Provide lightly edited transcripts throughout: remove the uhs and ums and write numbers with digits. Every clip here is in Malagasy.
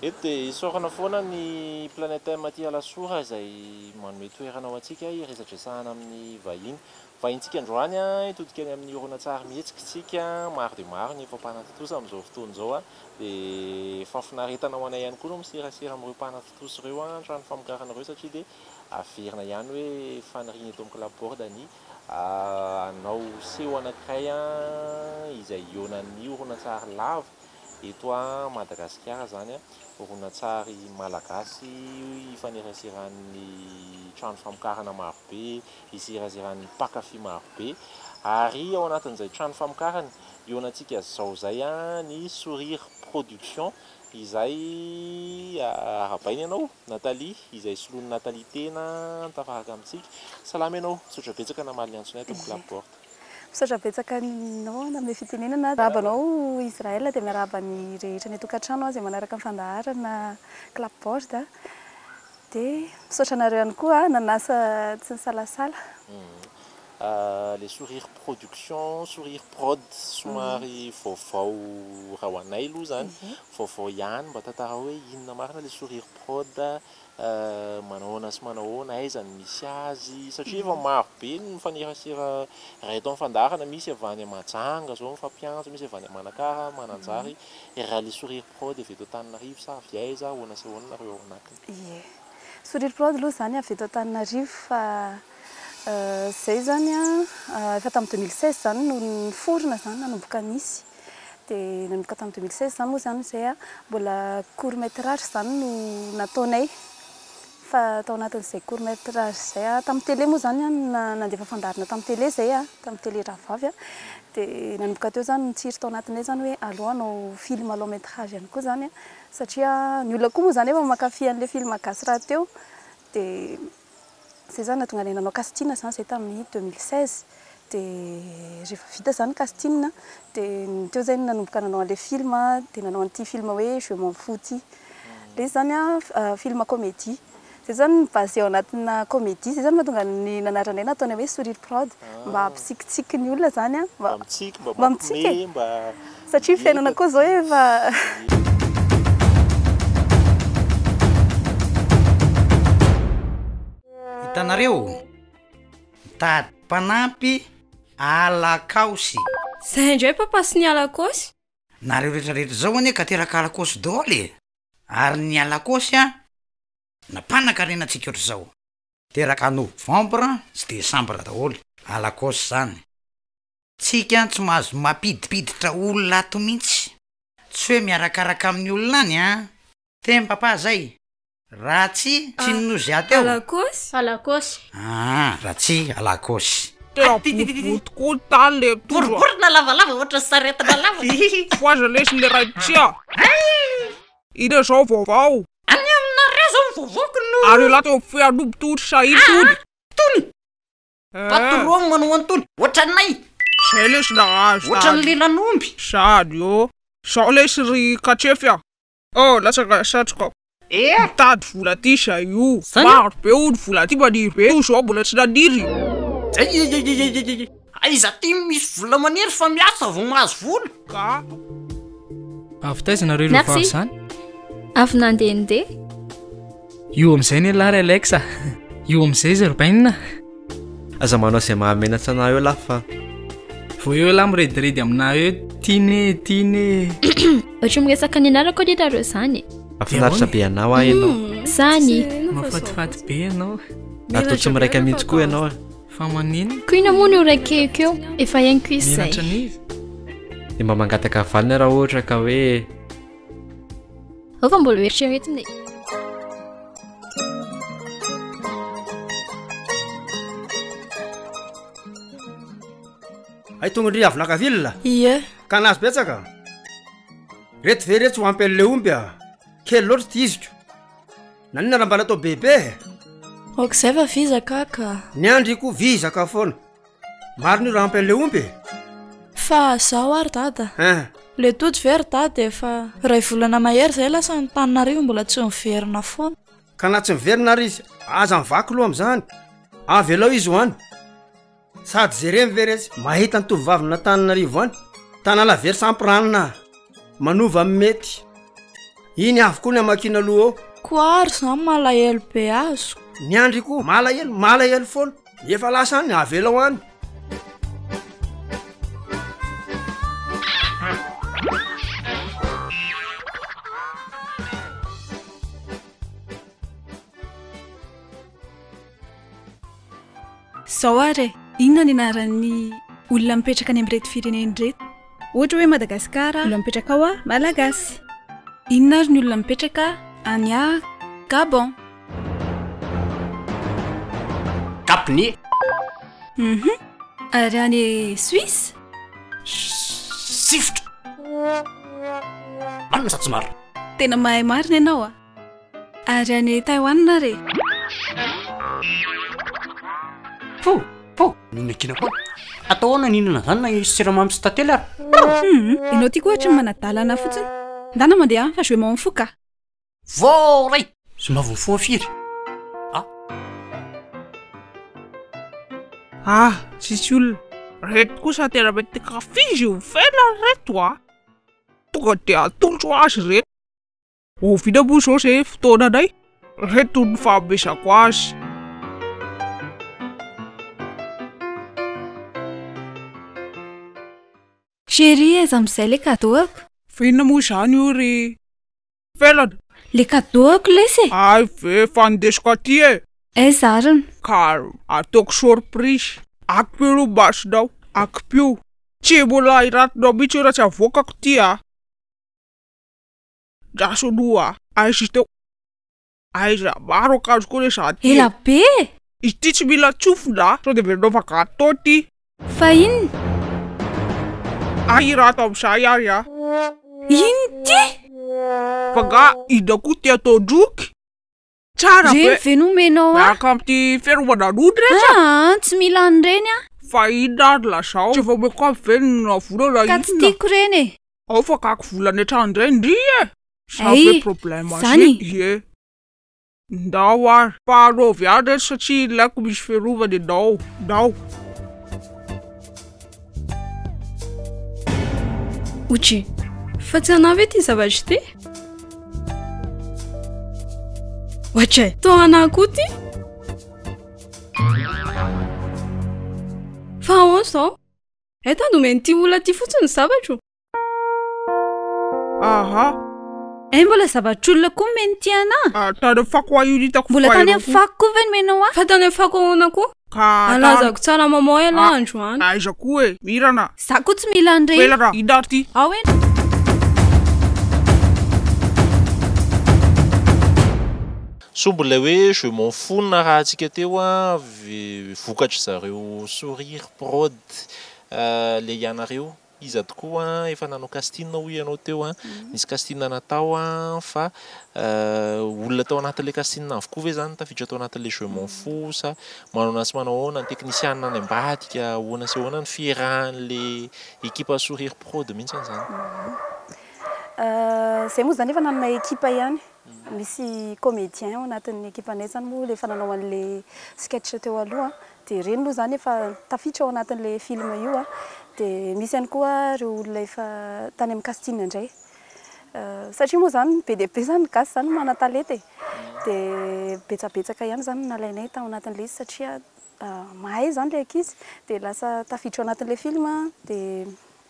eto dia isaorana foana ny planète aty Alasora izay manome toerana ho antsika hiresadresahana amin'ny vahiny. Vahintsika androany hitodika any amin'ny horonan-tsary mihetsika maro dia maro ny efa mpanatitosa amin'izao fotoana izao dia efa finaretana ho anay ihany koa no misirasira amin'ireo mpanatitosa ireo trano famokarana ireo satria dia averina ihany hoe faniriana eto amin'ny club board ny anao seho anankiray izay ionan'ny horonan-tsary lava eto Madagasikara zany horonan-tsary malagasy ifaneraserahan'ny trano famokarana marobe, isiraserahan'ny mpakafy marobe ary ao anatin'izay trano famokarana ionantsika zao zay ny Sourire Production izay arabainy ianao Nathalie izay solon'ny Nathalie tena tafaraka amintsika. Salama ianao, misaotra betsaka namaly ny antsonay amin'ny club board. Misaotra betsaka anao amin'ny fitenenana. Rabanao Israel dia miaraba ny rehetra ny tokantrano izay manaraka ny fandaharana club board dia misaotra anareo ihany koa nanasa tsy nisalasala. Les Sourire Production, Sourire Prod somary vaovao raha ho anay aloha zany vaovao ihany mba tantara hoe inona marina les Sourire Prod manahoana sy manahoana aiza ny misy azy satria efa maro be ny mifanerasera raha eto amin'ny fandaharana misy avy any Mahajanga zao mifampiantso, misy avy any Manakara, Mananjary raha les Sourire Prod avy eto Antananarivo sa avy aiza ahoana sy ahoana nareo ao anatiny. Sourire Prod aloha zany avy eto Antananarivo fa zay zany efa tamin'ny 2016 zany no niforona zany nanomboka nisy dia nanomboka tamin'ny 2016 zany moa zany zay mbola court métrage zany no nataonay fa tao anatin'izay court métrage zay tamin'ny télé moa zany nandefa fandarina tamin'ny télé zay tamin'ny télé Rahavavy dia nanomboka teo zany nitsiry tao anatinay zany hoe aleo anao film long métrage ihany koa zany satria ny olona koa moa zany efa mankafy an'ilay film gasy raha teo dia zay zany nahatonga anay nanao casting zany zay tamin'ny 2016 dia rehefa vita zany casting dia teo zay nanomboka nanao an'ilay film dia nanao an'ity film hoe Je m'en fous ity. Ilay zany film comédie. Zay zany basé ao anatina comédie. Zay zany mahatonga ny nanaranay nataonay hoe Sourire Prod mba hampitsikitsiky ny olona zany mba mitsiky satria fiainana koa zao efa hitanareo mitady mpanampy alakaosy. Zay indray papa sy ny alakaosy. Nareo rehetrarehetra zao anie ka teraka alakaosy daholo ary ny alakaosy nampanakarena-tsika ohatr'izao teraka novembre sy desambra daholo alakaosy zany. Tsika tsy mahazo mampidipiditra olona ato mihitsy tsy hoe miarakaraka amin'ny olona any tem papa zay raha tsy nozy ateo alakaosy raha tsy alakaosy Tokolo tany le boriborina lavalava ohatra saretina lava foaza lesy le raitsia ina zao vaovao any aminareo zao mivovoky no ary laha teo fianobototry sahiny tony patron manao antony ohatranay zay lesy nahazo ohatran'ny lelan'omby sady zao lesy ry katrefy latsaka satroka mitady vola ty zay io maro be ony vola ty maniry be io zao mbola tsy naniry aiza ty misy vola maniry fa miasa vao mahazo vola ka avy taizanareo ireo vavy zany avy nandehandeha io amin'izay ny lary Alexa io amin'izay Zerbaina aza manao izay mahamenatra anah eo lahy fa vao eo lahy mirediredy aminah eo tiane ohatra miresaka ny anarako ny nareo zany mahafinaritra be anao ianao zany mafatifaty be ianao atao tsy miraika mihitsy koa ianao fa manino koa ina moa no raikeko eo efa ianko izy zay dia mba mangataka valina raha ohatra ka hoe fa mbola eritreretiny ay tongondry avy nakavilla ie ka nazy betsaka reto ve retsy ho ampin'le omby kely loatra ty iziko nanina raha mbala atao bebe okizay fa vizaka ka ny andriko vizaka foana mariny io raha ampin'le omby fa zao ary dada le tody very dada efa ray volana mahery zay lasa ny taninareo mbola tsy miverina foana ka na tsy miverina ary izy aza mivaky loha amin'izany avy alao izy ho any sady zay miveresy mahita ny tovovavy na Tananarivo any tanala very sampy ranona manova amin'ny mety iny avokoa ny amakina aloha ao koary zany malahelo be azo ny andry koa malahelo foana efa lasa any avela ho any zao ary inona ny anaran'ny olona mipetraka any amin'ny reto fireneny reto ohatra hoe Madagasikara olona mipetraka ao a malagasy inona ary ny olona mipetraka any a Gabon Gaboni ary any Suisse sifotra marina sa tsy marina tena mahay marina ianao a ary any Taiwan re ninakina koa ataoana ninana zany na siramamy sy tantely ary ianao tiako ohatra ny manadalana fotsiny ndana mandeha fa jouer mon foka voray sy mavonfo firy tsisy olona reto kosa tena mety kafizy io fela reto tonga de atolotro azy reto ovina moa zao zay fotoana anay reto ny fahabesako azy chérie aiza am'izay le cadeauako finona moa zany io ry felana le cadeauako lesy ay ve fandesiko aty zariny ka ataoko surprise akipio masinao akipio tsy mbola iratinao mihitsy raha tsy avoakako ty drasonoa aizy teo aiza maro akanjo koa le zany ela be izy ty tsy mila tsofina sao de verenao fa gâteau ty fa inona raha atao am'izay ary iny ty fa nga ina koa ty atao droky tsara reny ve nomenao miaraka am'ty feromanan'ony rehetra tsy mila an'ireny fa inona ary lazao tsy efa omeko aby ve na volana ka tsy tiako reny ao fa kako volana hatrany indray ndry za ve problème zany ndao ary paharovy any reto satria ilaiko misy ferovany ndao Uchi, fa tsy anavy ty zavatra ty? Wacha, to anakoa ty? Fa onso, eta nomeny ty olona ty fotsiny zavatra. mbola zavatr'olona koa meny ty ana tany fako io hitako mbola tany amin'ny fako koa ve nomenao fa tany amin'ny fako ahoana koa alazako tsara mamoa ela andro any aiza koa mirana za koa tsy mila an'ireny velana inary ty sombola hoe je m'en fous na raha antsika teo vokatra zareo sourire prod le ianareo izy tokoa efa nanao casting hoy ianao teo nisy casting natao fa olona tao anatin'le casting avokoa ve zany tafiditra tao anatin'le je m'en fous sa manao sy manao ahoana ny technicien any ambadika ahoana sy ahoana ny fiarahan'le équipe sourire prod mihitsy zany zay moa zany efa nanana équipe ihany misy comédien ao anatin'ny équipe anay zany moa le fananao an'le sketch teo aloha de reny moa zany efa tafiditra ao anatin'le film io de misy ihany koa reo olona efa tany amin'ny casting indray satria moa zany be dia be zany gasy zany mana-talenta de betsabetsaka ihany zany nalainay tao anatin'le izy satria mahay zany le ankizy de lasa tafiditra ao anatin'le film de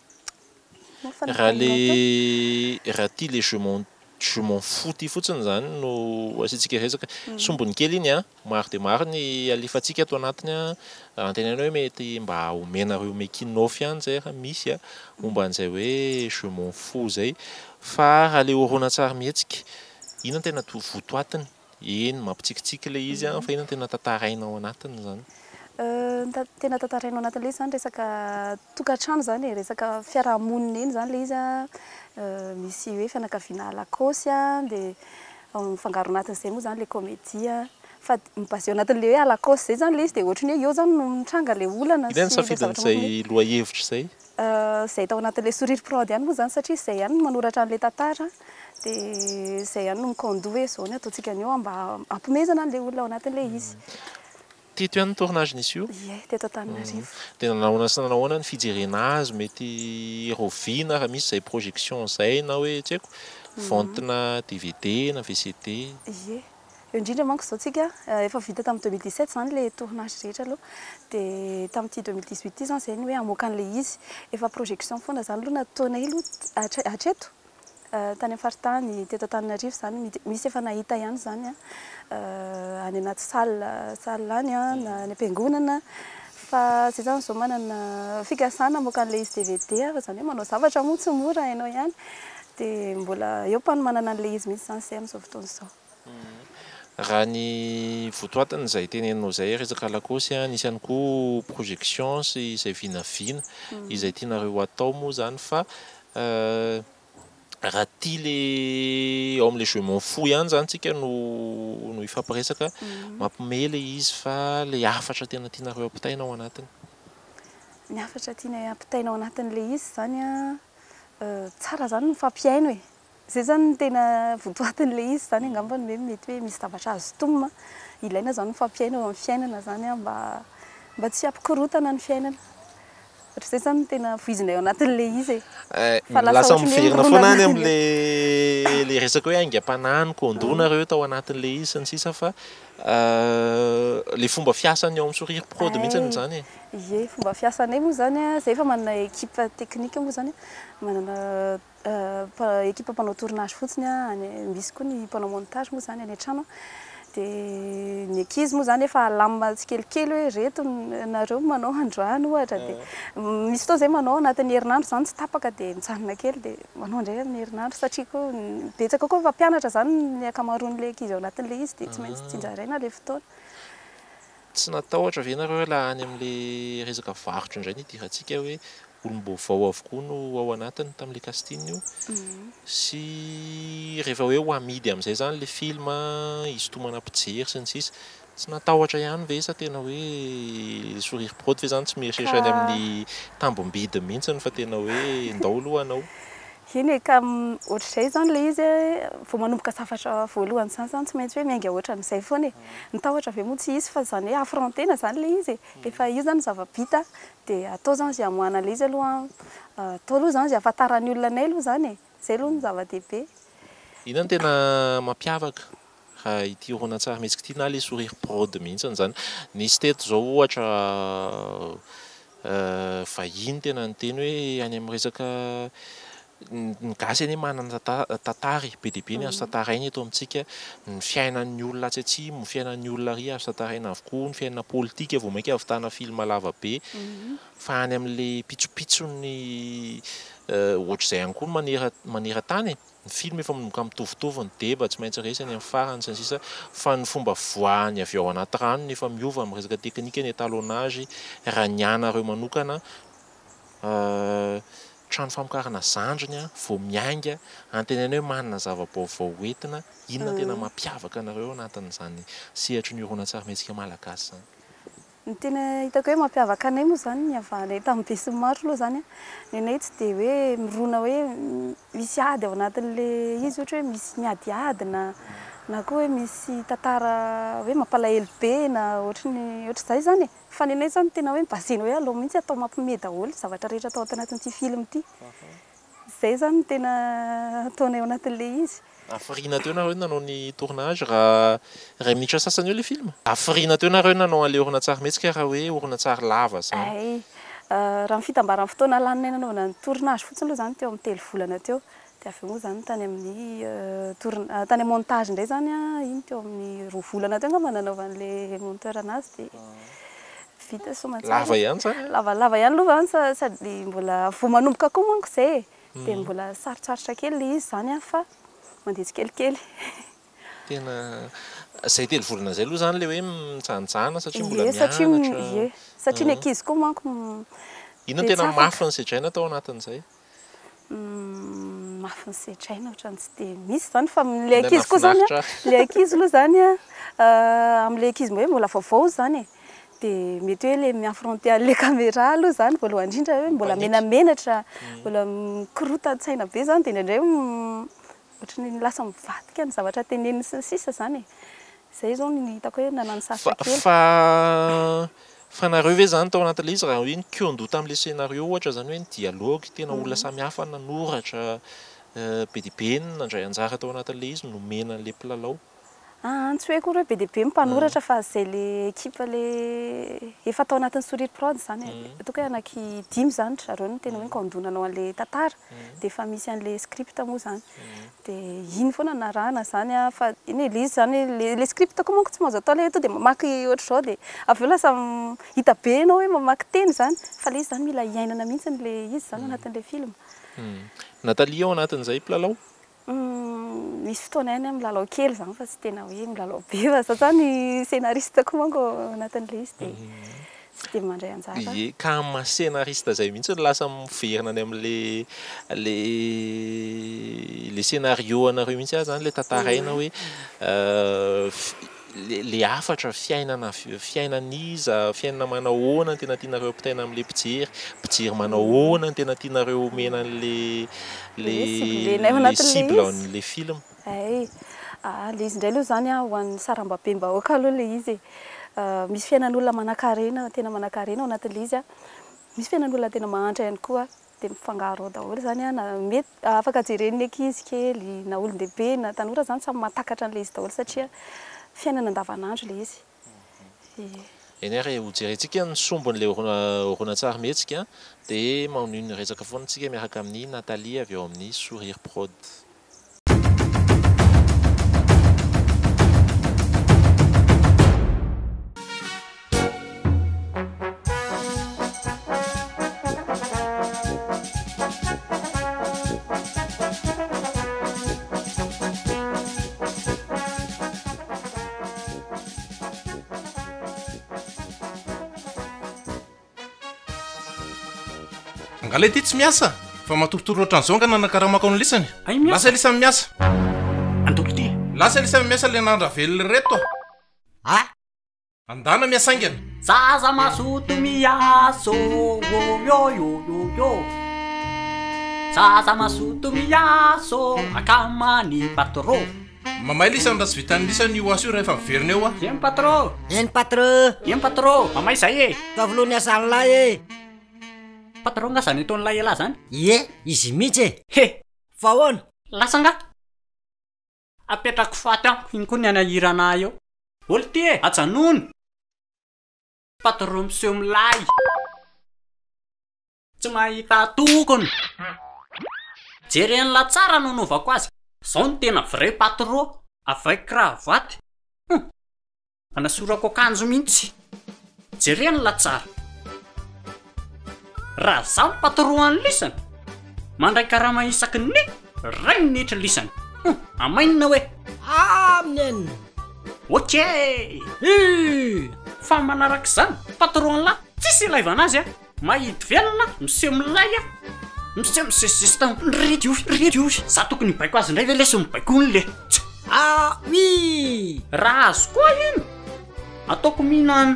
raha ty le je m'en fous ty fotsiny zany no asitsika resaka sombony kely iny maro de maro ny alefatsika ato anatiny antenanao hoe mety mba omenareo making-off ihany zay misy momba an'izay hoe je m'en fous zay fa raha le horoana tsara mihetsika ino tena votoatiny eny mampitsikitsiky le izy fa ino tena tantarainao anatiny zany tena tantarainao anatin'le izy zany resaka tokantrano zany resaka fiarahamonina eny zany le izy misy hoe fianakaviana lakosy de mifangaro anatin'izay moa zany le comédie fa mibasé anatin'le hoe lakosy zay zany le izy de ohatrany hoe eo zany no mitranga le olana sy safidin'izay loha-hevitra zay zay tao anatin'le sourire prod ihany moa zany satria zay ihany manoratra an'le tantara de zay ihany no mikondoa hoe zao ny ataontsika an'io mba ampomezana an'le olona ao anatin'le izy teto ihany ny tournage nisy io? Ie, teto Antananarivo. Tena nahoana ny fijerena azy mety roviana raha misy zay projection zay na hoe tsy haiko fontina DVD na VCD. Ie. Eo indrindra manko zao tsika efa vita tamin'ny 2017 zany le tournage rehetra aloha dia tamin'ity 2018 ity zany zay ny hoe hamoaka an'le izy efa projection foana zany aloha nataonay aloha hatreto tany amin'ny faritany teto Antananarivo zany misy efa nahita ihany zany any anaty salle any na any am-piangonana fa zay zany zao manana fikasana hamoaka an'le izy DVD fa zany hoe manao zavatra moa tsy mora hainao ihany dia mbola eo mpanomanana an'le izy mihitsy zany zay amin'izao fotoana izao. Raha ny votoatany izay teneninao izay resaka lakosy nisy ihany koa projection sy izay vinavina izay tianareo atao moa zany fa raha tia le ao amin'le jeu mon fou ihany zany tsika no ifampiresaka mampime le izy fa le hafatra tena tianareo ampitaina ao anatiny. Ny hafatra tiana ampitaina ao anatin'le izy zany tsara zany ny fampiaino e. Zay zany tena votoatin'le izy zany angambany hoe mety hoe misy zavatra azo tomma ilaina zany ny fampiaino amin'ny fiainana zany mba tsy hampikorotana ny fiainana. Ohatr'izay zany tena voizinay ao anatin'le izy e. Lasa miverina foana any amin'le resaka hoe aingam-panahy kondronareo tao anatin'le izy sy ny sisa fa le fomba fiasany ao amin'ny Sourire Prod mihitsy zany e. Ie, fomba fiasanay moa zany zay efa manana équipe technique moa zany manana équipe mpanao tournage fotsiny misy koa ny mpanao montage moa zany any an-trano dia ny ankizy moa zany efa alamina tsikelikely hoe reto nareo manao androany ohatra dia misy fotoana zay manao anatin'ny herinandro zany tsy tapaka dia mitsanona kely dia manao indray amin'ny herinandro satria koa betsaka koa mpianatra zany ny akamaroan'le ankizy ao anatin'le izy dia tsy maintsy tsinjaraina le fotoana. Tsy natahotra ve nareo laha any amin'le resaka varotra indray nidirantsika hoe olom-baovao avokoa no ao anatiny tamin'le casting io sy rehefa hoe ho amidy amin'izay zany le film isintomana mpijery sy ny sisa tsy natahotra ihany ve sa tena hoe Sourire Prod ve zany tsy mieritreritra any amin'ny tambom-bidy mihitsy fa tena hoe ndao aloha anao? Eny ka ohatr'izay zany le izy vao manomboka safatra voalohany zany tsy maintsy hoe miainga ohatran'izay foana e. Nitahotra ve moa tsy izy fa zany hoe affrontena zany le izy efa io zany zava-bita dia atao zany zay amoahana le izy aloha atao aloha zany zay ahafantaran'ny olona anay aloha zany e. Zay aloha ny zava-dehibe. Inona ny tena mampiavaka raha ity horonan-tsary mihetsika ity na le Sourire Prod mihitsy zany nisy teto zao ohatra vahiny tena ny teny hoe any amin'ny resaka ny gasy any manana tantara be dia be ny azo tantaraina eto amintsika ny fiainan'ny olona tsy atsimo, ny fiainan'ny olona ry azo tantaraina avokoa, ny fiainana politika vao mainka ahavitana film lava be fa any amin'le pitsopitsony ohatr'izay ihany koa maneran-tany ny film efa manomboka mitovitovy ny deba tsy maintsy resany amin'ny farany sy ny sisa fa ny fomba voahany avy ao anaty rano nefa miova amin'ny resaka teknika ny étalonnage raha ny anareo manokana trano famokarana zandriny vao miainga antenana hoe manana zava-baovao entina inona tena mampiavaka anareo anatin'izany sehatry ny horonan-tsary mihetsika malagasy zany? Ny tena hitako hoe mampiavaka anay moa zany ny avahanay tamin'ny be sy ny maro aloha zany ny anay tsy dia hoe mirona hoe misy ady ao anatin'le izy ohatra hoe misy miadiady na koa hoe misy tantara hoe mampalahelo be na ohatr'izay zany e. Fa ny anay zany tena hoe basena hoe aloha mihitsy atao mampime daholo zavatra rehetra atao anatin'ity film ity. Zay zany tena ataonay ao anatin'le izy. Afiriana teo nareo nanao ny tournage raha iray minitra sasany eo le film? Afiriana teo nareo nanao an'le horonan-tsary mihetsika raha hoe horonan-tsary lava zany? Raha ny fitambaran'ny fotoana laninay nanaovana ny tournage fotsiny aloha zany teo amin'ny 3 volana teo dia avy eo moa zany tany amin'ny montage indray zany iny teo amin'ny 2 volana teo angamba nanaovan'le monteur anazy dia vita somatsara. Lava ihany zany? Lavalava ihany aloha zany sady mbola vao manomboka koa manko izay dia mbola sarotsarotra kely le izy zany fa mandeha tsikelikely. Tena izay 3 volana izay aloha zany le hoe mitsanjana satria mbola mianatra. Satria ny ankizy koa manko inona tena mafy ny sedraina tao anatin'izay? Mafy ny sedraina ohatrany tsy dia misy zany fa le ankizy koa zany le ankizy aloha zany amin'le ankizy hoe mbola vaovao zany e dia mety hoe le miaffronter an'le caméra aloha zany voalohany indrindra hoe mbola menamenatra mbola mikorota-tsaina be zany dia indraindray ohatrany lasa mivadika ny zavatra teneniny sy ny sisa zany e. zay zao ny hitako hoe nanano sasa kely fa nareo ve zany tao anatin'ilay izy raha hoe ny kiondoa tamin'ilay scénario ohatra zany hoe ny dialogue tena olona samihafa nanoratra be dia be nandray anjara tao anatin'ilay izy nomena an'ilay mpilalao tsy hoe koa hoe be dia be mpanoratra fa zay le équipe le efa tao anatin'ny Sourire Prod zany ataoko hoe anaky 5 zany zareo no tena hoe kandonanao an'ilay tantara dia efa misy an'ilay script moa zany dia iny foana narahana zany fa iny le izy zany le script koa manko tsy mahazo atao le to dia mamaky ohatra zao dia avy eo lasa hita be ianao hoe mamaky teny zany fa le izy zany mila iainana mihitsy le izy zany anatin'ilay film. Natalia ao anatin'izay mpilalao? Misy fotoana ihany milalao kely zany fa tsy tena hoe milalao be fa satria ny scénariste koa manko anatin'ilay izy dia tsy dia mandray anjara. Ie, ka ma scénariste zay mihitsy lasa miverina any amin'le le scénario anareo mihitsy zany le tantaraina hoe le afatra fiainan'iza fiainana manao ahoana ny tena tianareo ampitaina amin'ilay mpijery manao ahoana ny tena tianareo omena an'le cible an'ilay film. Le izy indray aloha zany ho an'ny saram-babem-bahoaka aloha le izy misy fiainan'olona manan-karena tena manan-karena ao anatin'ilay izy misy fiainan'olona tena mahantra ihany koa dia mifangaro ao daholo zany na mety afaka jeren'ny ankizy kely na olon-dehibe na tanora zany samy mahatakatra an'ilay izy daholo satria fiainana andavanandro le izy. Eny ary ho jerentsika ny sombon'ilay horonan-tsary mihetsika dia magnano ny resaka foana antsika miaraka amin'ny Natalia avy eo amin'ny Sourire Prod. Angala ity tsy miasa fa matovitovy loatra an'izao nga nanakaramako ny lisany lasa lisany miasa andolo ty lasa lisany miasa le nandravelona reto andana miasaingana zaza masoto miaso yo zaza masoto miaso akamany patro mamay lisany raha tsy vitan'ny lisany io aso io rehefa miverina eo eny patro mamay zay tavoloany asany lahy patron nga zany itony lahy elahy zany izy mihitsy fa ahoana lasa nga apetrako faty amiko iny koa ny anahirana eo olo ty ajanony patron miseho milay tsy mahita tokony jeren'la tsara nonovako azy zao ny tena vrai patron avec cravaty anasorako akanjo mihitsy jeren'la tsara raha zaho patron any lisany mandray karama isaky ny ray nitra lisany amainina hoe aminen fa manaraka zany patron lahy tsisy ilaivana azy mahidy velona miseho milay miseho misesisesta ridio za tokony mibaiko azy indray ve lesy mibaiko ony le raha azo koa iny ataoko mihinany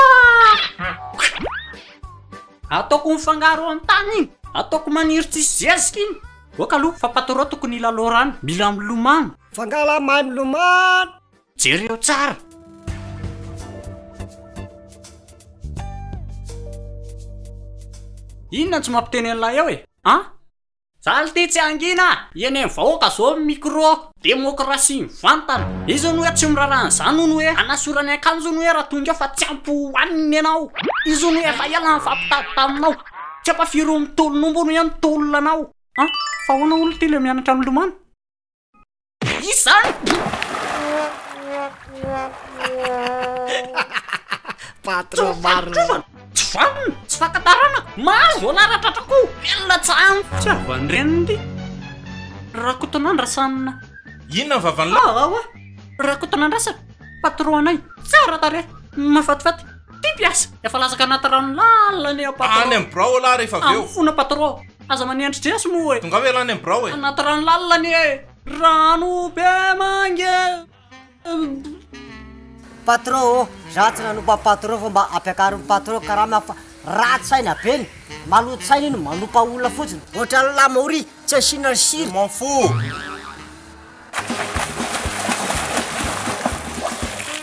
ataoko mifangaro amin'ny tany iny ataoko maniry tsisy zezika iny oka aloha fa patron tokony ilalorany mila milomano fangala mahay milomano jereo tsara inona tsy mampiteny an'lay eo zaly ty tsy angina eny amin'ny vahoaka zao micro démocratie mivantana izy no hoe tsy mirarahany zany no hoe anasorany akanjo no hoe raha tonga fa tsy ampy hoaniny ianao izy no efa ela mifampitady taminao tsy ampafiro mitolonombo no ihany tolona anao fa hoana olo ty le mianatra milomano izy zany patron marina tsy vanina tsy fakatarana mahazo alaratratra elona tsahany tsy avany reniny raha kotonandrasanina inona ny vavan'la raha kotonandrasana patron anay tsara tare mafatifaty ty piasa efa lasaka anaty rano lalany any amin'ny brao lahy rehefa aveo fona patron aza manendry dresy moa tonga ve lany amin'ny brao anaty rano lalany rano be mange patron ratsy nanompa patron fa mba ampiakarin'ny patron karaha mafa ratsy saina beny maloto saina iny manompa olona fotsiny ohatra ny lamaory tsy asinany siry manfo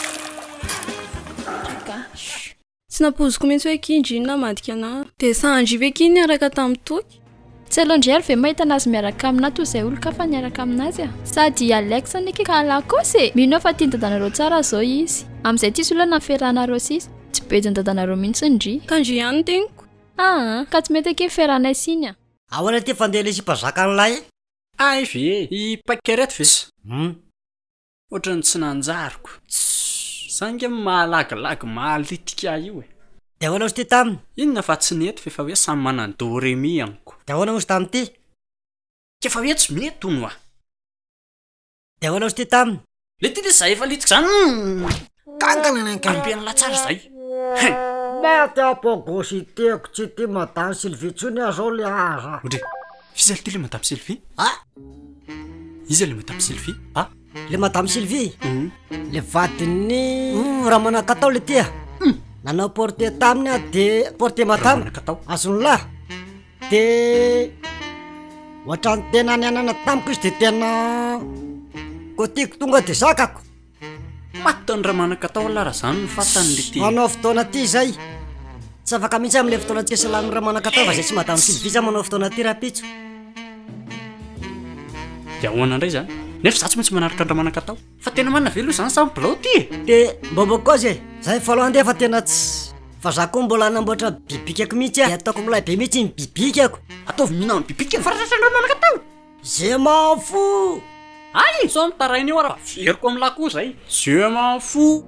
tsy napoziko mihitsy hoe kindry namadika ana dia sandry ve kiny niaraka tamin'ny toky tsy alondry ve mahita anazy miaraka amina toy izay olo kafa niaraka aminazy a sady Alexa neke ka alakosy mino fa tiany dadanareo tsara zao izy amin'izay tisy olona naferanareo sisa tsy bediny dadanareo mihitsy ndry kandry ihany teniko ka tsy mety ake feranay siny a ahoana ty fandeha le sipazaka an'lahy ay ve i pakerety vesa ohatrany tsy nanjariko sanga mahalagalagy mahalitika io de ahoana ozy ty taminy inona fa tsy nety fefa hoe samy manany doremi aniko de ahoana ozy tamity kefa hoe tsy mety ono a de ahoana ozy ty taminy le ty le zay efa litika zany kampiana latsara zay mety apogosy tiako tsy ty madame Sylvie tsony azao le aza odre fizaly ty le madame Sylvie iza le madame Sylvie le madame Sylvie le vadiny raha manakatao le tya nanao porte taminy a de porte madame azony lahy de ohatrany tena ny anana tamiko izy de tena kotiko tonga de zakako matany raha manakatao lara zany ny fatany le ty manao fotoana ty zay tsy afaka mihitsy am'le fotoana tsy kesalany raha manakatao fa zay tsy madame Sylvie za manao fotoana ty rapitso de ahoana indray zany nefa za tsy maintsy manaraka andra manakatao fa tena manana velo zany samy bilao ty de mbombo koa zay zay falo andeha fa tena tsy fa za koa mbola namboatra bibikako mihitsy a ataoko milay be mihitsy ny bibikako ataovy mihina bibika faratra andra manakatao je m'en fous ay so mitarainy io araha veriko amin'ny lako zay je m'en fous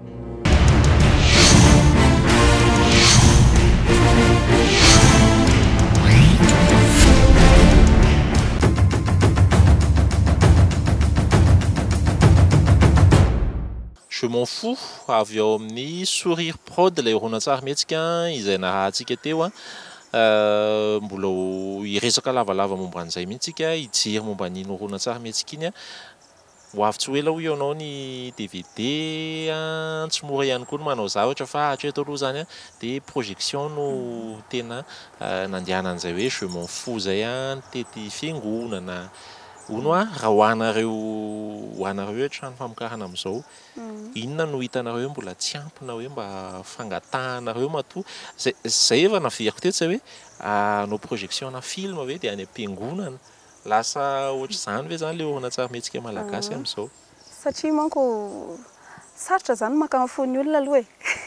Je m'en fous avy eo amin'ny sourire prod ilay horonan-tsary mihetsika izay nahatsika teo mbola iresaka lavalava momba an'izay mihitsika hijery momba an'iny horonan-tsary mihetsika iny ho avy tsy ho ela ho ianao ny DVD tsy mora ihany koa no manao zavatra fa hatreto aloha zany dia projection no tena nandehanan'izay hoe je m'en fous zay tety fiangonana ono raha hoanareo hoe trano famokarana amin'izao inona no hitanareo mbola tsy ampina hoe mba fangatahanareo matoa zay efa naveriko teto zay hoe anao projection na film hoe dia any am-piangonana lasa ohatra zany ve zany le horonan-tsary mihetsika malagasy amin'izao satria manko sarotra zany mankafony olona aloha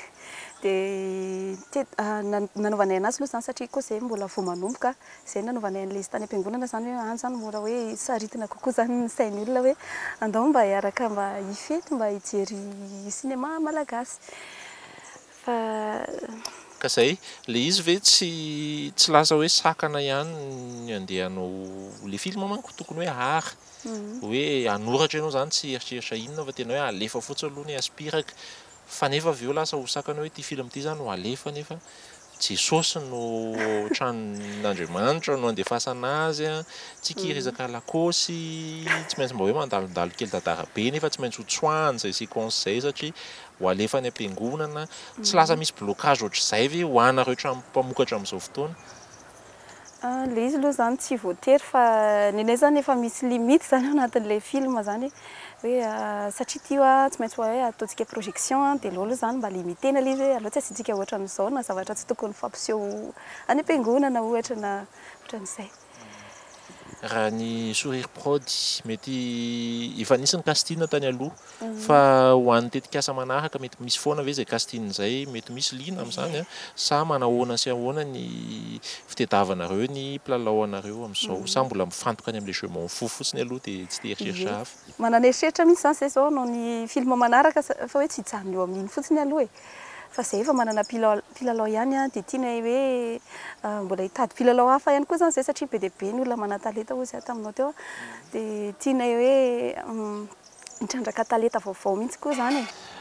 dia nanaovanay anazy aloha zany satria koa zay mbola vao manomboka zay nanaovanay an'le izy tany am-piangonana zany hoe any zany mora hoe saritina kokoa zany ny sain'ny olona hoe andao mba hiaraka mba hifety mba hijery cinéma malagasy fa ka zay le izy ve tsy lasa hoe sakana ihany ny andehanao le film manko tokony hoe ary hoe anoratra ianao zany tsy eritreritra inona fa tena hoe alefa fotsiny aloha ny aspiraka fa nefa avy eo lasa ho sakana hoe ty film ty zany ho alefa nefa Jesosy no tranon'Andriamanitra no andefasana azy tsy kirizaka lakosy tsy maintsy mba hoe mandalondalo kely tantara be nefa tsy maintsy ho tsoahany zay séquence zay satria ho alefa ny am-piangonana tsy lasa misy blocage ohatr'izay ve ho anareo mpamokatra amin'izao fotoana le izy aloha zany tsy voatery fa nenay zany efa misy limite zany anatin'le film zany hoe satria ty tsy maintsy hoe ataontsika projection dia aloha zany mba limitena le izy hoe aloha tsy asintsika ohatra n'izao na zavatra tsy tokony fampiseho any am-piangonana ohatra na ohatran'izay raha ny sourire prod mety efa nisy ny castine tany aloha fa ho an'ny tetikasa manaraka mety misy foana ve zay castine zay mety misy lina amin'izany sa manahoana sy ahoana ny fitediavanareo ny mpilalao anareo amin'izao sa mbola mifantoka any amin'le je m'en fous fotsiny aloha dia tsy te eritreritra hafa manana eritreritra mihitsy zany zay zao noho ny film manaraka fa hoe tsy hijanona eo amin'iny fotsiny aloha fa zay efa manana mpilalao ihany dia tiana hoe mbola hitady mpilalao hafa ihany koa zany zay satria be dia be ny olona mana-talenta ozy taminao teo dia tiana hoe mitrandraka talenta vaovao mihitsy koa zany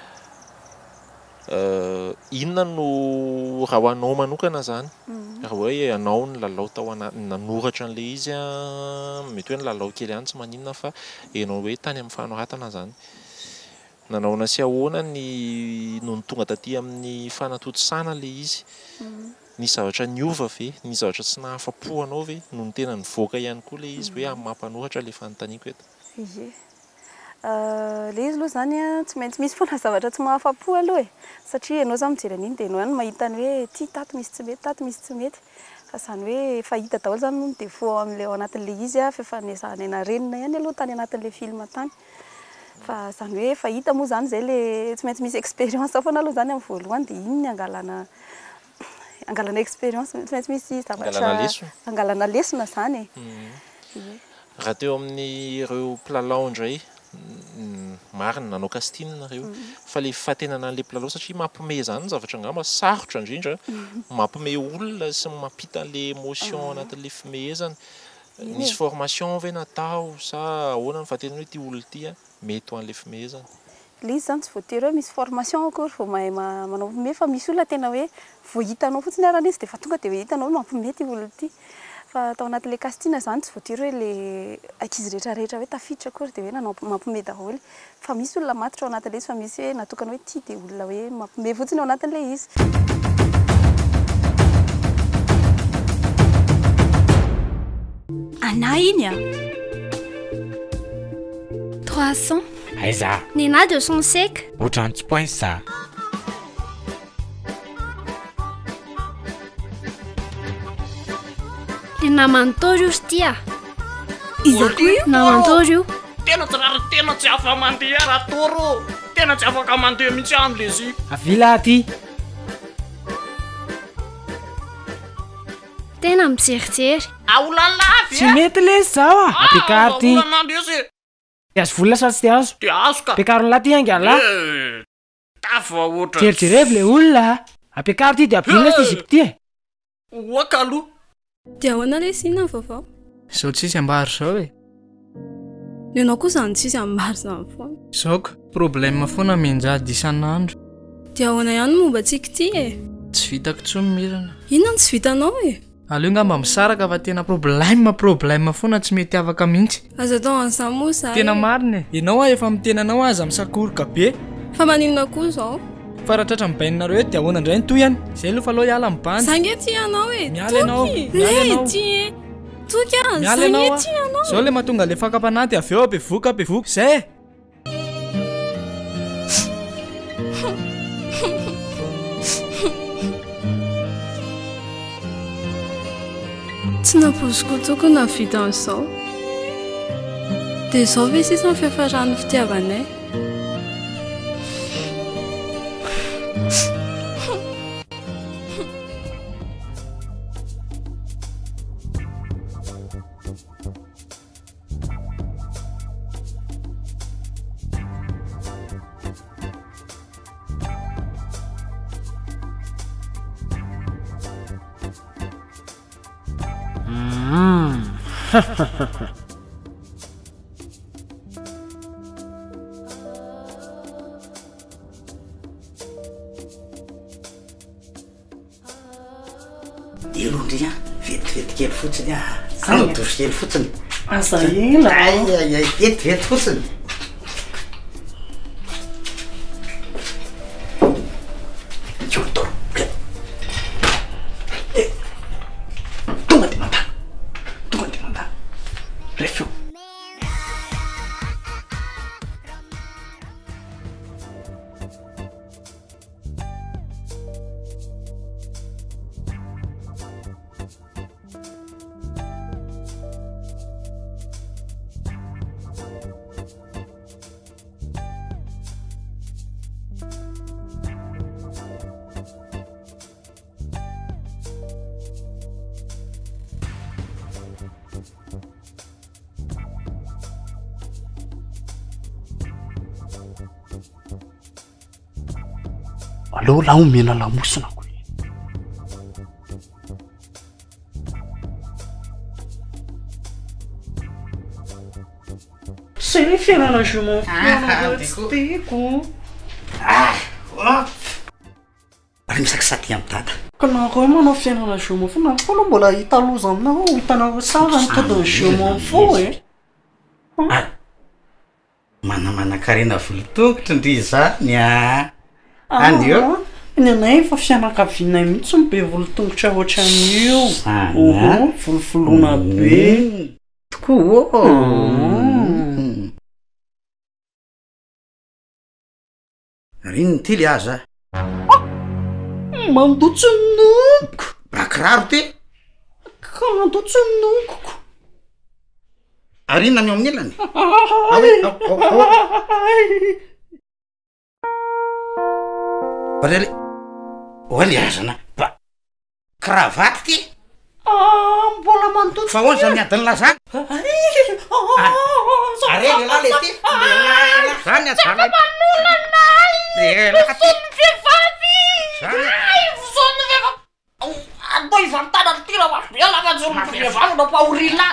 inona no raha ho anao manokana zany raha hoe anao ny lalao tao nanoratra an'le izy mety hoe ny lalao kely ihany tsy maninona fa ianao hoe tany amin'ny fanoratana zany nanaona sy ahoana no tonga taty amin'ny fanatontosana le izy ny zavatra niova ve ny zavatra tsy nahafapo anao ve no ny tena nivoaka ihany koa le izy hoe amin'ny mampanoratra le fanontaniako eto Le izy aloha zany a tsy maintsy misy foana zavatra tsy mahafapo aloha e satria ianao zany mijery an'iny dia ianao ihany mahita ny hoe ty tato misy tsy mety tato misy tsy mety fa zany hoe efa hita daholo zany moa ny défaut amin'ilay ao anatin'ilay izy a fifanesahana ena renina ihany aloha tany anatin'ilay film tany fa zany hoe efa hita moa zany zay le tsy maintsy misy expérience foana aloha zany amin'ny voalohany dia iny angalana expérience tsy maintsy misy zavatra angalana lesona zany e. Raha teo amin'ny ireo mpilalao indray marina nanao casting nareo fa le fahatenana an'ilay mpilalao satria mampiomehy zany zavatra angamba sarotra indrindra mampiomehy olona sy mampita an'ilay émotion anatin'ilay fimehezana nisy formation ve natao sa ahoana ny fahatenana hoe ty olona ty a mety ho an'ilay fimehezana le izy zany tsy voatery hoe misy formation akory vao mahay manao mampihomehy fa misy olona tena hoe vao hitanao fotsiny arana izy dia fa tonga dia hoe hitanao hoe mampihomehy ty olona ty fa tao anatin'ilay casting zany tsy voatery hoe le ankizy rehetrarehetra hoe tafiditra akory dia hoe nanao mampihomehy daholo fa misy olona matotra ao anatin'ilay izy fa misy hoe natokana hoe ty dia olona hoe mampihomehy fotsiny ao anatin'ilay izy. Ana iny a 300 aiza Nena 205 ohatrany tsy point ça Namantoro io tia iza koa io namantoro io tena tsy afa mandeha raha toro tena tsy afaka mandeha mihitsy am'le zy avila aty tena mijerijery aolalafy tsy mety le zao a ampiakary ty ty azo volona sa tsy azo ty azo ka ampiakary lahy ty angala tafa ohatra jerijerevy le olona ampiakary ty dia ampilona ty zipo ty e oaka aloha dia ahoana le sinona vaovao zao tsisy ambary zao e nenao koa zany tsisy ambary zany foana zaoka problème foana menjady isan'andro dia ahoana ihany momba tsika ty e tsy vitako tsony mirana inona tsy vitanao e aleo ngamba misaraka fa tena problème foana tsy mety avaka mihitsy azo atao an'izany moa zay tena marina e ianao a efa mitenanao aza misakoroka be fa maninona koa zao fa raha tratra mibainareo hoe dia ahoana indray ny toy any zay aloha fa aloha hiala mibany zange ty anao e miala ianao ty toka zange ty anao zao le mahatonga le fakapanaty avy eo abevoka zay tsy napoziko tokony navita an'izao dia zao ve sisa ny fiafaran'ny fitiavanay elondry a vetivety kely fotsiny a dosy kely fotsiny asa ina ay vetivety fotsiny tonga de mandana refeo aleo la omena lamosina koa zay le fiainana jumentiko ary misaky saty amin'ny tata ka nareo manao fiainana jument fo na koa aloha mbola hita loza aminao hitanao tsara ny tadiny jument fo e manamanan-karena volotokotry ndry zany any eo ny anay efa fianakavinay mihitsy mibe volotongotra ohatran'io volofoloana be tokoa rino ty le aza mandotsinoko bakiraro ty ka mandotsinokoko arinona ny eo amin'ny elany barele oale azana ba kravaty ty mbola mandotso fa hoany zany miadiny lazany are lelah le ty zany azana atao ivantana tira mavela vazonovevano paorila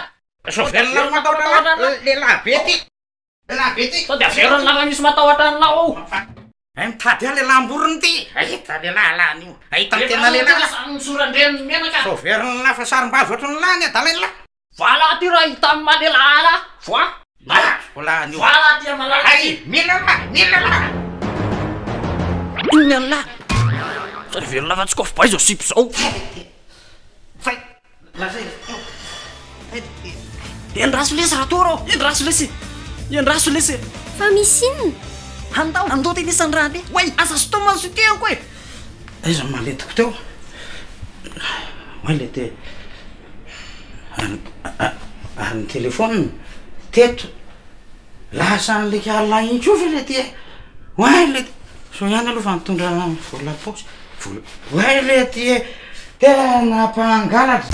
lelah be ty lelah be ty sao de averonlaga misy matahotra an'lao ay mitady a lelah amborony ty ahita lelah alany io ahita tena lelah misorandreny menaka so verina fa sarim-bazo ohatry ny lany adala vala ty raha hita amin'ny malelala voa volany io vala ty malala ay milelah inona an'la sady velona fa tsy kofa ba izy ao sipy zao endraso lesy raha torao endraso lesy fa misy inona andao ty nisany raha ty way asa sotomany soteako e aiza maletiko teo oale te any telefône teto lasany leka alaintso fe le ty oale so ihany aloha fa mitondra vola posy oale ty tena mpangalatra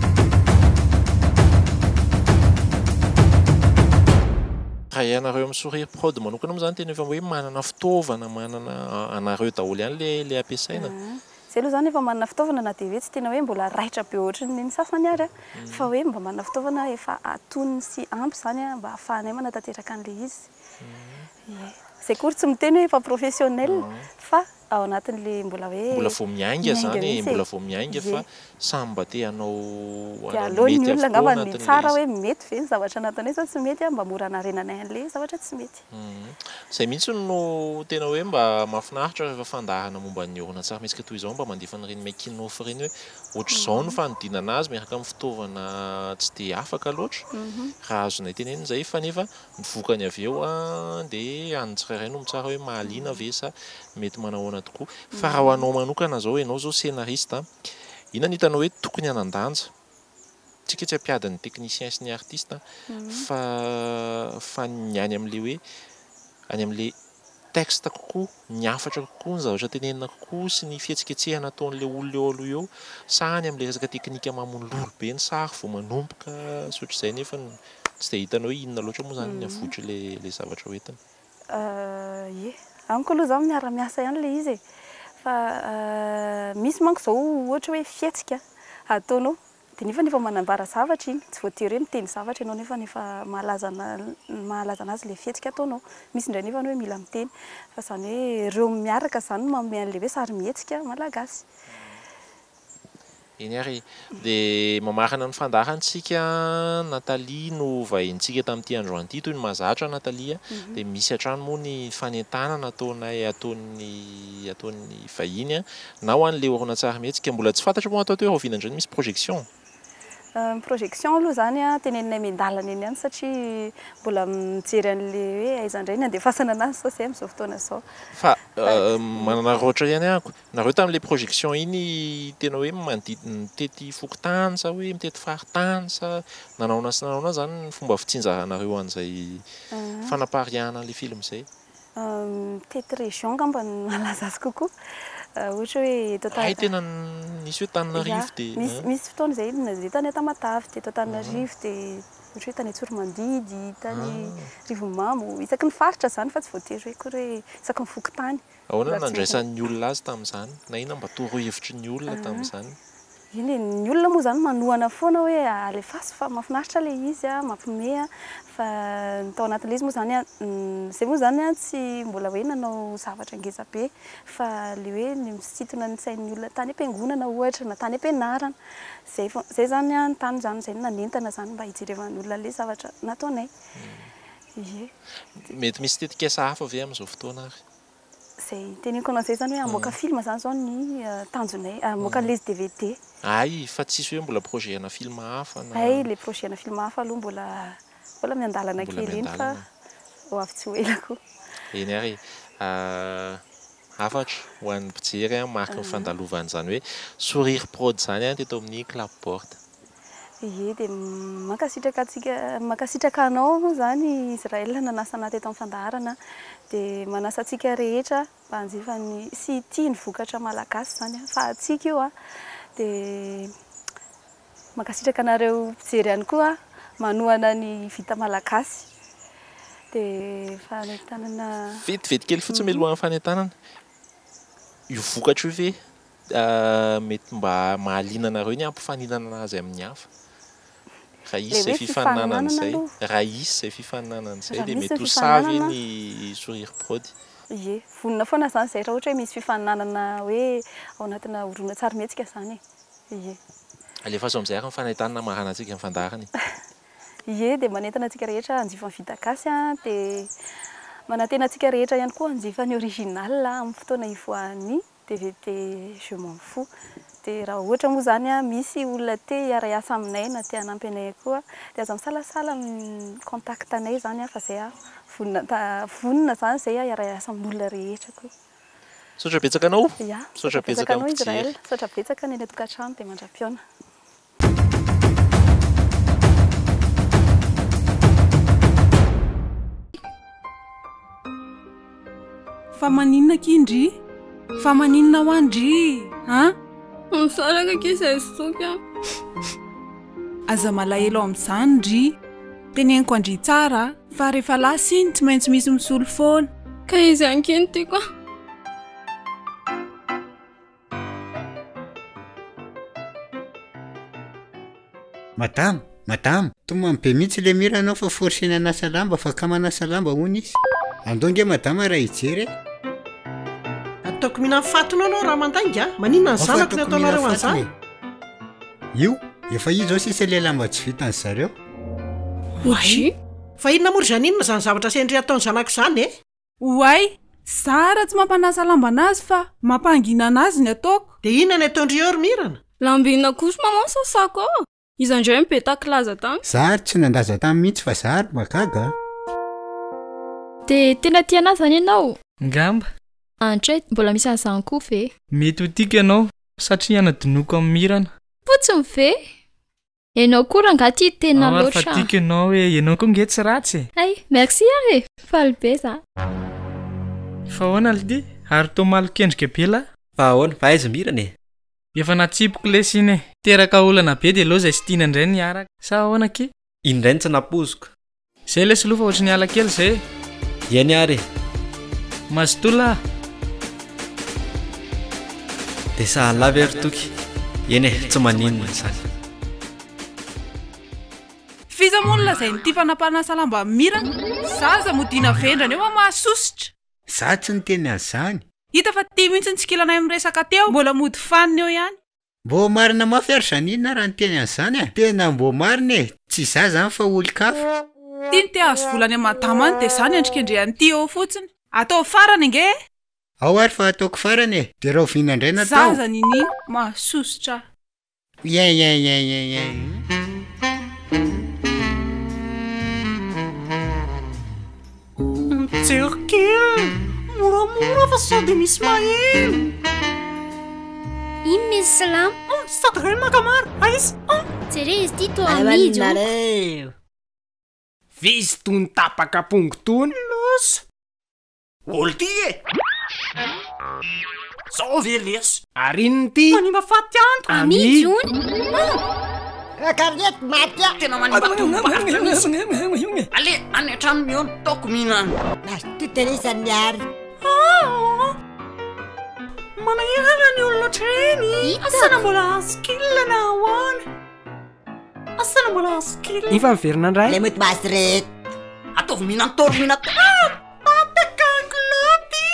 raha ianareo amin'ny sourire prod manokana moa zany tena efa hoe manana fitaovana manana anareo daholo ihany le ampiasaina zay aloha zany efa manana fitaovana na de hoe tsy tena hoe mbola raitra be ohatry ny sasany ary fa hoe mba manana fitaovana efa atoniny sy ampy zany mba ahafahanay manatanteraka an'le izy zay kory tsy miteny hoe efa professionnel fa ao anatin'le mbola hoe mbola vao miainga zany mbola vao miainga fa samy mba te hanao alohan'ny olona angamba ny tsara hoe mety ve ny zavatra nataonay sa tsy mety mba mora anarenanay an'le zavatra tsy mety zay mihitsy no tena hoe mba mahafinaritra rehefa fandahana momba ny horonan-tsary mihetsika toy izao mba mandefa n'ireny making-off ireny hoe ohatry izao no fanodinana azy miaraka amin'ny fitaovana tsy de afaka loatra raha azonay teneny zay fa nefa mivokany avy eo dia any tsirairay no mitsara hoe mahaliana ve sa mety manahoana tokoa fa raha ho anao manokana zao ianao zao scénariste inona ny hitanao hoe tokony hanandanja tsika tsy ampiadiny technicien sy ny artiste fa ny any amin'le hoe any amin'le texte kokoa ny afatra kokoa ny zavatra tenenina kokoa sy ny fihetsiketsehana ataon'le olona eo aloha eo sa any amin'le resaka teknika mamonololo be ny sary vao manomboka sy ohatr'izay nefa tsy de hitanao hoe inona loatra moa zany ny avotry le zavatra hoentina amiko aloha zao miara-miasa ihany le izy fa misy manko zao ohatra hoe fihetsika ataonao de nefa manambara zavatra iny tsy voatery hoe miteny zavatra ianao nefa mahalaza anazy le fihetsika ataonao misy indray nefa hoe mila miteny fa zany hoe reo miaraka zany manome an'le hoe sary mihetsika malagasy eny ary dia mamarana ny fandarantsika Natalia no vahintsika tamin'ity andro an'ity toy ny mahazatra Natalia dia misy hatrany moa ny fanentanana ataonay ataon'ny vahiny na ho an'le horonan-tsary mihetsika mbola tsy fantatra moa atao hoe roviana indray misy projection projection aloha zany teneninay mendalana eny ihany satria mbola mijery an'le hoe aizandray ny andefasana anazy sao zay amin'izao fotoana zao fa manana roatra ihany ako nareo tamin'le projection iny tena hoe mitety fokotany sa hoe mitety faritany sa nanaona sy nanaona zany ny fomba fitsinjaranareo an'izay fanapariahana an'le film zay mitety région ngamba ny malaza azy kokoa ohatra hoe tena nisy hoe Tananarivo dia misy fotoana zay zay tany Tamatavy dia Tananarivo dia ohatra hoe tany Tsoromandidy tany Rivomamo isaky ny faritra zany fa tsy voatery hoe kory hoe isaky ny fokotany ahoana nandraisan'ny olona azy tamin'izany na ina mba toro hevitry ny olona tamin'izany iny ny olona moa zany manohana foana hoe alefasy fa mahafinaritra le izy mampime fa tao anatin'le izy moa zany zay moa zany tsy mbola hoe nanao zavatra ngeza be fa le hoe ny misitona ny sain'ny olona tany am-piangonana ohatra na tany am-pianarana zay zany ny tany zany zay nanentana zany mba hijerevan'ny olona le zavatra nataonay mety misy tetikasa hafa ave amin'izao fotoana ary zay teneniko an'izay zany hoe amoaka film zany zao ny tanjonay amoaka les DVD ay fa tsisy hoe mbola projet-na film hafa le projet-na film hafa aloha mbola miandalana kely iny fa ho avy tsy ho elako eny ary afatra ho an'ny mpijery marika ny fandalovana zany hoe sourire prod zany teto amin'ny club porte. Ie dia makasitraka anao zany Israel nanasana teto amin'ny fandaharana dia manasa antsika rehetra mba hanjifa ny sy tia ny vokatra malagasy zany fa atsika io dia makasitraka anareo mpijery ihany koa manohana ny vita malagasy dia fanentanana vetivety kely fotsiny mialohan'ny fanentanana io vokatra io ve mety mba mahaliana anareo ny ampifaninana azy amin'ny hafa raha isy izay fifaninanana izay dia mety ho savy ny sourire prod. Ie vonona foana zany zay raha ohatra hoe misy fifaninanana hoe ao anatina horonan-tsary mihetsika zany. Ie alefa azo amin'izay ary ny fanentanana marana antsika ny fandaharany. Ie dia manentana antsika rehetra hanjifa ny vita gasy dia manantena antsika rehetra ihany koa hanjifa ny original amin'ny fotoana ivoahan'ny DVD Je m'en fous. Dia raha ohatra moa zany misy olona te hiara-iasa aminay na te hanampy anay koa dia aza misalasala contact anay zany fa zay vonona zany zay hiara-iasa amin'olona rehetra koa. Saotra betsaka anao? Ia, saotra betsaka anao Israel, saotra betsaka ny tokantrano dia mandra-piona. Fa maninona kindry? Fa maninona ho andry? Misaraka kisa isoka. Aza malahelo amin'izany ndry. Teneniko andry tsara fa rehefa lasa iny tsy maintsy misy misolo foana. Ka izy ankiny tiako. Madame, tomany be mihitsy le mira anao fa forsena anasa lamba fa ka manasa lamba hono izy. Andonge madama raha hijery. Ataoko mina fatona anao raha mandainga, maninona ny zanako ny ataonareo an'izany? Io, efa io zao sisa le lamba tsy vitan'ny zareo. Oay, fa inona moa ry zaninona zany zavatra sendry ataony zanako izany e? Oay, Sara tsy mampanasa lamba anazy fa mampangina anazy ny ataoko. Dia inona ny ataondry eo ry mirana? Lambina kosa maman sasako. Izy andray mipetaka laza tany. Zary tsy nandaza tany mihitsy fa zary magaga. Dia tena tia anazy zany ianao? Ngamba. Antray mbola misy an'izany koa ve? Mety ho tiaka ianao satria anadinoko amin'ny mirana. Fotsiny ve? Ianao koa raha angaty tena loatra. Fa tiaka ianao hoe ianao koa nge tsy ratsy. Ay, merci ary. Faly be za. Fa ahoana Aldi? Ary toa malokendrika be la? Fa ahoana, fa aiza mirana e? Efa natsipoko lesiny e. Teraka olana be dia loza izay sy tiana indray ny araka. Sa ahoana ke? Indray ny tsy napoziko. Zay lesy lofa ohatry ny ala kely zay. Iany ary. Mazotola. Dia sahalava ary toky. Eny e, tsy maninona izany. Fizamonina zay ny fanapahana lamba mirana. Zaza modina vendrana eo mahasositra. Za tsy niteny an'izany. Hita fa tia mihitsy ny tsikilanay amin'ny resaka teo, mbola mody faniny eo ihany. Mbo marina mafy ary zanina raha niteny an'izany e. Tena mbo marina e. Tsy za zany fa olon-kafa. Tia ny te azo volany amadamany dia zany endrikendrehan'ny tia eo fotsiny. Atao farany nge. Ao ary fa ataoko farany e. Dia raha oviana indray natao. Zaza nini mahasositra. Jerkely, moramora fa sady misy mahelo. Ino misy salama? Sady ray makamara, aiza? Jere izy ty toa amidy. Vizy tony tapaka pongo tony. Losa. Olo ty e. Zao ve lesy? Ary inony ty? Manimba faty andro. Amidy ony. Karnet matya. Tena manimba tomba. Ale, any an-trano miona, taoko mihinana. Ty tena isan'ny miary. Manahirana ny olona ohatrany. Asana mbola skill na ahoana? Asana mbola skill. Ifa miverina indray. Le mety basy reto. Ataovy mihinan-toro Pataka angloty.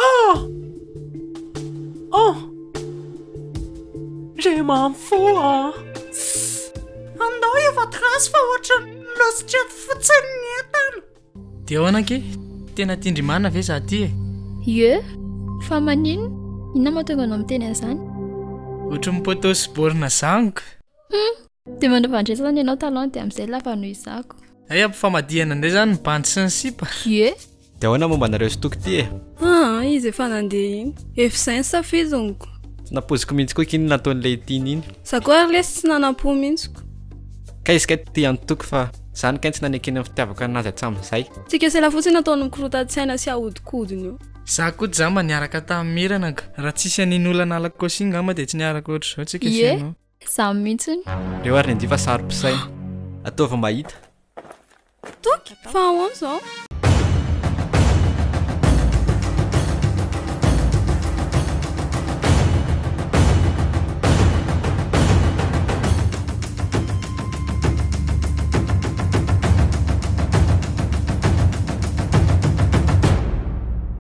Je m'en fous. Andao efa trasy fa ohatra lositra fotsiny ny entana. Dia ahoana ke? Tena tindrimana ve za ty e? Ie, fa maninona? Inona mahatonga anao miteny an'izany? Ohatra mipotosy borina zaniko. Dia mandravandresana ianao talon dia amin'izay lava no izako. Ay ampifamadihana indray zany ny bandy sy ny sipa. Ie, dia ahoana momba anareo sy toky ty e izy efa nandeha iny F5 safizoniko tsy napoziko mihitsy koa kiny nataon'ilay tiany iny za koa ary lesy tsy nanam-po mihitsiko ka izy ka ty antoky fa zany kainy tsy nanekeny amin'ny fitiavaka anazy hatsamin'izay tsika sela fotsiny nataony mikorotatsiaina sy ahodikodiny io za koa jamba niaraka tamin'ny mirana ka raha tsisy anin'olana alako kosingama dia tsy niaraka ohatr' izao tsika ie za mihitsiny reo ary ny andifa sarom-pisaina ataova mahita toky fa ahoana zao